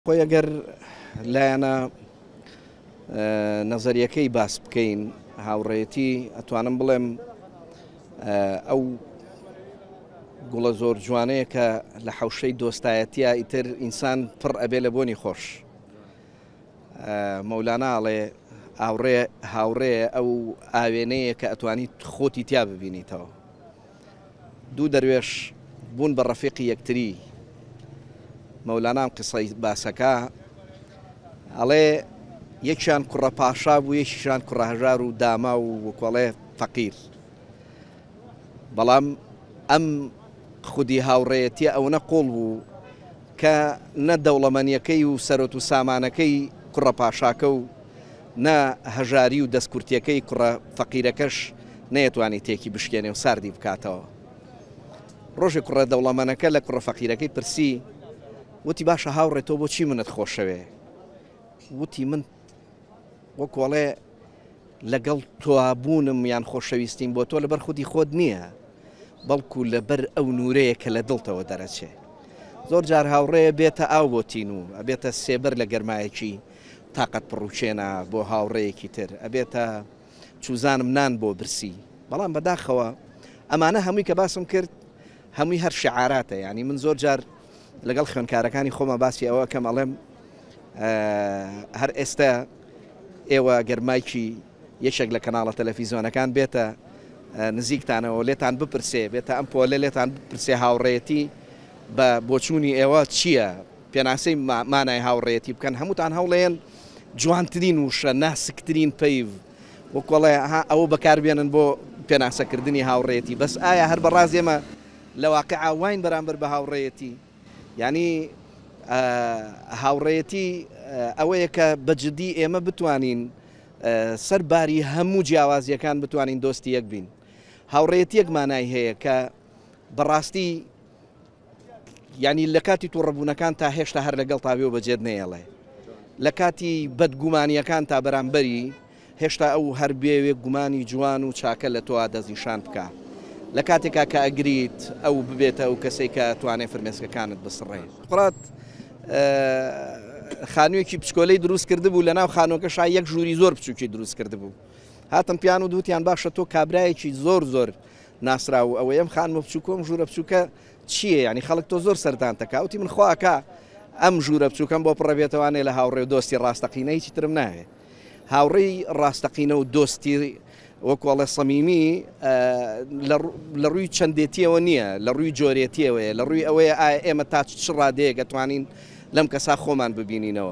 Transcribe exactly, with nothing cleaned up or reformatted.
خۆی ئەگەر لایەنە نەزەریەکەی باس بکەین هاوڕێیەتی ئەتوانم بڵێم ئەو گوڵە زۆر جوانەیە کە لە حەوشەی دۆستایەتیە ئیتر ئینسان پڕ ئەبێ لە بۆنی خۆش. مەولانە ئاڵێ ئاوڕێ هاوڕێ ئەو ئاوێنەیە کە ئەتوانیت خۆتی تیا ببینیتەوە. دوو دەروێش بوون بە ڕەفیقی یەکتری. مەولانام قسەی باسەکە ئەڵێ یەکیان کوڕە پاشا بوو، یەکیشان کوڕە هەژار و داما و وەکوەڵێ فەقیر. بەڵام ئەم خودی هاوڕێیەتی ئەوەنە قوڵ بوو کە نە دەوڵەمەندیەکەی و سەرۆت و سامانەکەی کوڕە پاشاکە و نە هەژاری و دەستکورتیەکەی کوڕە فەقیرەکەش نەیەتوانی تێکی بشکێنێ و ساردی بکاتەوە. ڕۆژێک کوڕە دەوڵەمەندەکە لە کوڕە فەقیرەکەی پرسی، وتی باشە هاوڕێ تۆ بۆچی منت خۆشەوێ؟ وتی من وەکوەڵێ لەگەڵ توابوونم یان خۆشەویستیم بۆ تۆ لەبەر خودی خۆت نییە، بەڵکو لەبەر ئەو نورەیە کە لە دڵتەوە دەرەچێ. زۆر جار هاوڕێ بێتە ئاو بۆ تین و ئەبێتە سێبەر لە گەرمایەکی تاقەت پڕوچێنە بۆ هاوڕێیەکی تر، ئەبێتە چوزانم نان بۆ برسی. بەڵام بەداخەوە ئەمانە هەمووی کە باسم کرد هەمووی هەر شعاراتە. یعنی من زۆر جار لەگەڵ خوێندکارەکانی خۆمە باسی ئەوە کەم ئەڵێم هەر ئێستا ئێوە گەرمایکی یەکێک لە کەناڵە تەلەڤیزیۆنەکان بێتە نزیکتانەوە لێتان بپرسێ، بێتە ئەم پۆلە لێتان بپرسێ هاوڕێیەتی بە بۆچوونی ئێوە چییە؟ پێناسەی مانای هاوڕێیەتی بکەن، هەمووتان هەوڵێن جوانترین وشە ناسکترین پەیو وەکوەڵێ ئەوە بەکاربێنن بۆ پێناسەکردنی هاوڕێیەتی. بەس ئایا هەر بەڕاست ئێمە لە واقعا واین بەرامبەر بە هاوڕێیەتی؟ یعنی هاوڕێیەتی ئەوەیە کە بەجددی ئێمە بتوانین سەرباری هەموو جیاوازیەکان بتوانین دۆستی یەک بین. هاوڕێیەتی یەک مانای هەیە کە بەڕاستی ینی لە کاتی تووڕەبوونەکان تا هێشتا هەر لەگەڵ تاوێ و بەجێت نەیەڵێ، لە کاتی بەدگومانیەکان تا بەرامبەری هێشتا ئەو هەر بێوێ گومانی جوان و چاکە لە تۆ دەستنیشان بکە، لە کاتێکا کە ئەگریت ئەو ببێتە ئەو کەسەی کە توانێت فرمێسکەکانت بسڕێ. قڕات خانوویەکی پچکۆلەی دروست کرده بوو، لە ناو خانۆکەش یەک ژووری زۆر بچووکی دروست کرده بوو. هاتن پیان و دووتیان باشە تۆ کابرایەکی زۆر زۆر ناسرا و ئەوە ئەم خانمە بچووکۆم ژوورە بچووکە چییە؟ ینی خەڵک تۆ زۆر سەردان تەکا. وتی من خواکە ئەم ژوورە بچووکەم بۆ پڕەبێتەوانێ لە هاوڕێ و دۆستی ڕاستەقینە هیچی ترم ناوێ. هاوڕێی ڕاستەقینە و دۆستی وەکوەڵێ سەمیمی لە ڕووی چەندێتیەوە نییە، لە ڕووی جۆرێتیەوەیە، لە ڕووی ئەوەیە ئایا ئێمە تا چ ڕادەیە دەتوانین لەم کەسا خۆمان ببینینەوە.